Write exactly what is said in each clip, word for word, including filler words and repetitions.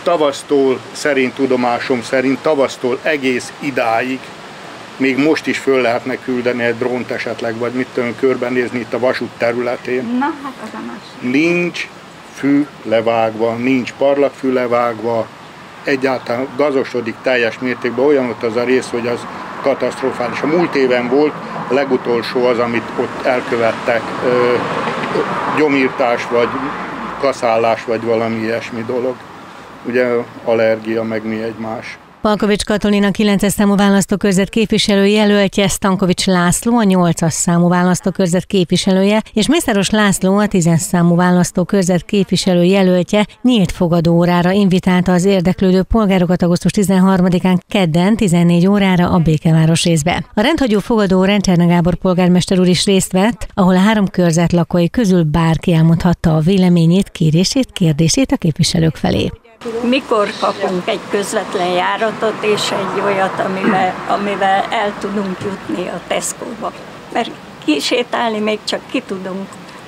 tavasztól, szerint tudomásom szerint, tavasztól egész idáig, még most is föl lehetne küldeni egy drónt esetleg, vagy mit tudom, körbenézni itt a vasút területén. Na, hát az a másik. Nincs fű levágva, nincs parlagfű levágva, egyáltalán gazosodik teljes mértékben, olyan ott az a rész, hogy az katasztrofális. A múlt éven volt a legutolsó az, amit ott elkövettek, ö, gyomírtás, vagy kaszálás, vagy valami ilyesmi dolog. Ugye allergia, meg mi egymás. Palkovics Katalin a kilences számú választókörzet képviselő jelöltje, Stankovics László a nyolcas számú választókörzet képviselője, és Mészáros László a tízes számú választókörzet képviselő jelöltje nyílt fogadóórára invitálta az érdeklődő polgárokat augusztus tizenharmadikán kedden tizennégy órára a Békeváros részbe. A rendhagyó fogadóórán Cserna Gábor polgármester úr is részt vett, ahol a három körzet lakói közül bárki elmondhatta a véleményét, kérését, kérdését a képviselők felé. Mikor kapunk egy közvetlen járatot és egy olyat, amivel, amivel el tudunk jutni a Tesco-ba? Mert kisétálni még csak ki tudunk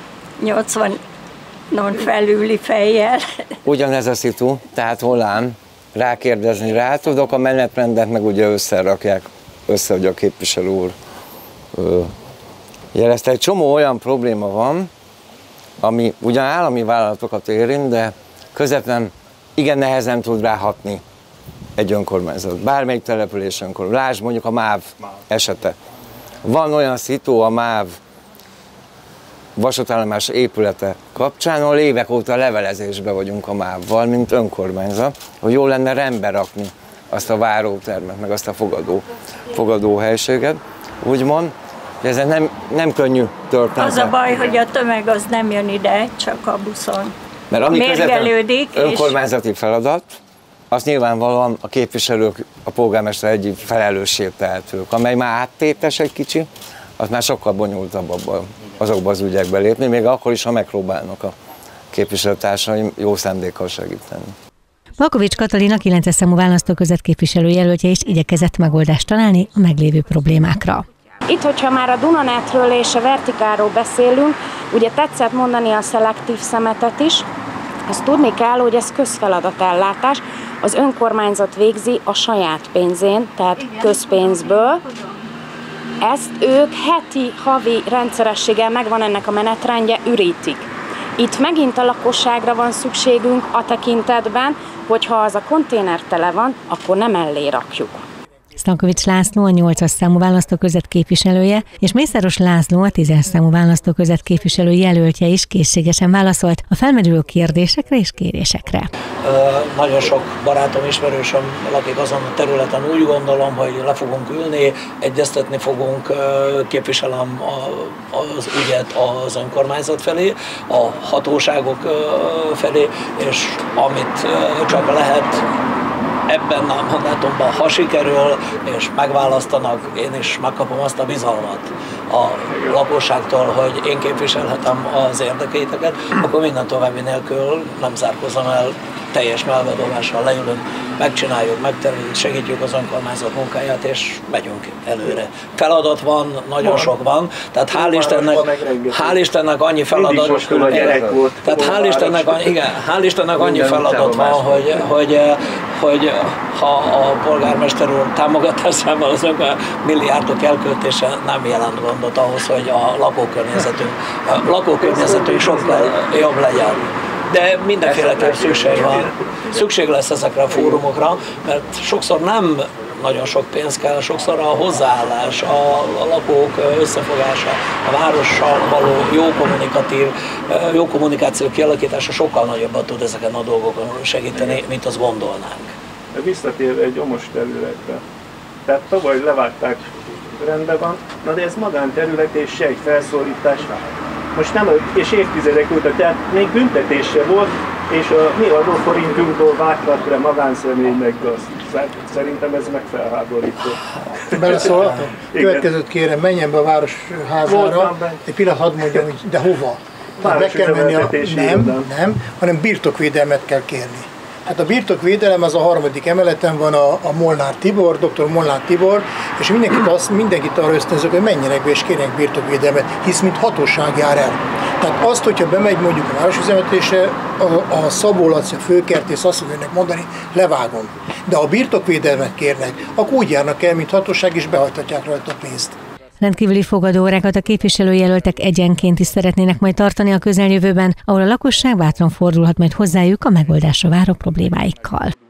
nyolcvanon felüli fejjel. Ugyanez a szitu, tehát holán rákérdezni rá tudok, a menetrendet meg ugye összerakják, össze, hogy a képviselő úr jelezte. Egy csomó olyan probléma van, ami ugyan állami vállalatokat érint, de közvetlen igen nehezen tud ráhatni egy önkormányzat. Bármelyik település önkormányzat. Lásd mondjuk a MÁV esete. Van olyan szitu a MÁV vasútállomás épülete kapcsán, ahol évek óta levelezésben vagyunk a MÁV-val, mint önkormányzat, hogy jó lenne rendbe rakni azt a várótermet, meg azt a fogadó, fogadóhelységet, úgymond. Ez nem, nem könnyű történet. Az a baj, hogy a tömeg az nem jön ide, csak a buszon. Mert ami közvetlen önkormányzati feladat, az nyilvánvalóan a képviselők, a polgármester egyik felelősségét tehetők, amely már áttétes egy kicsi, az már sokkal bonyolultabb abban, azokba az ügyekbe lépni, még akkor is, ha megpróbálnak a képviselőtársaim jó szándékkal segíteni. Palkovics Katalin a kilences számú választókörzet képviselő jelöltje is igyekezett megoldást találni a meglévő problémákra. Itt, hogyha már a Dunanetről és a Vertikáról beszélünk, ugye tetszett mondani a szelektív szemetet is, azt tudni kell, hogy ez közfeladatellátás, az önkormányzat végzi a saját pénzén, tehát közpénzből. Ezt ők heti, havi rendszerességgel, megvan ennek a menetrendje, ürítik. Itt megint a lakosságra van szükségünk a tekintetben, hogyha az a konténer tele van, akkor nem ellé rakjuk. Stankovics László a nyolcas számú választókörzet képviselője, és Mészáros László a tízes számú választókörzet képviselő jelöltje is készségesen válaszolt a felmerülő kérdésekre és kérésekre. Uh, nagyon sok barátom, ismerősöm lakik azon a területen, úgy gondolom, hogy le fogunk ülni, egyeztetni fogunk, uh, képviselem a, az ügyet az önkormányzat felé, a hatóságok uh, felé, és amit uh, csak lehet, ebben a mandátumban, ha sikerül, és megválasztanak, én is megkapom azt a bizalmat a lakosságtól, hogy én képviselhetem az érdekeiteket, akkor minden további nélkül nem zárkozom el, teljes melbedomással leülünk, megcsináljuk, megtervezzük, segítjük az önkormányzat munkáját, és megyünk előre. Feladat van, nagyon van. sok van, tehát hál' Istennek, hál' Istennek annyi feladat, tehát hál' Istennek, igen, hál' Istennek annyi feladat van, hogy, hogy, hogy ha a polgármester úr támogatásával az önkormányzat milliárdok elköltése nem jelent gondot ahhoz, hogy a lakókörnyezetünk, a lakókörnyezetünk sokkal jobb legyen. De mindenféleképpen szükség van, szükség lesz ezekre a fórumokra, mert sokszor nem nagyon sok pénz kell, sokszor a hozzáállás, a, a lakók összefogása, a várossal való jó kommunikatív, jó kommunikáció kialakítása sokkal nagyobbat tud ezeken a dolgokon segíteni, mint azt gondolnánk. Visszatér egy omos területre. Tehát tavaly levágták, rendben van, na de ez magánterület és se egy felszólítás. Most nem, és évtizedek óta, tehát még büntetése volt, és a mi adóforintunkból vágtak le magánszemély meg azt. Szerintem ez meg felháborító. Beleszólhatok? Következőt kérem, menjen be a városházára, egy pillanat hadd mondjam, de hova? Be kell menni a, nem, nem, hanem birtokvédelmet kell kérni. Hát a birtokvédelem az a harmadik emeleten van, a, a Molnár Tibor, dr. Molnár Tibor, és mindenkit, azt, mindenkit arra ösztönzök, hogy menjenek be és kérjenek birtokvédelmet, hisz mint hatóság jár el. Tehát azt, hogyha bemegy mondjuk a városüzemeltetésre, a, a Szabó Laci, a főkertész azt fogja önnek mondani, levágom. De ha birtokvédelmet kérnek, akkor úgy járnak el, mint hatóság, és behajtatják rajta a pénzt. Rendkívüli fogadóórákat a képviselőjelöltek egyenként is szeretnének majd tartani a közeljövőben, ahol a lakosság bátran fordulhat majd hozzájuk a megoldásra váró problémáikkal.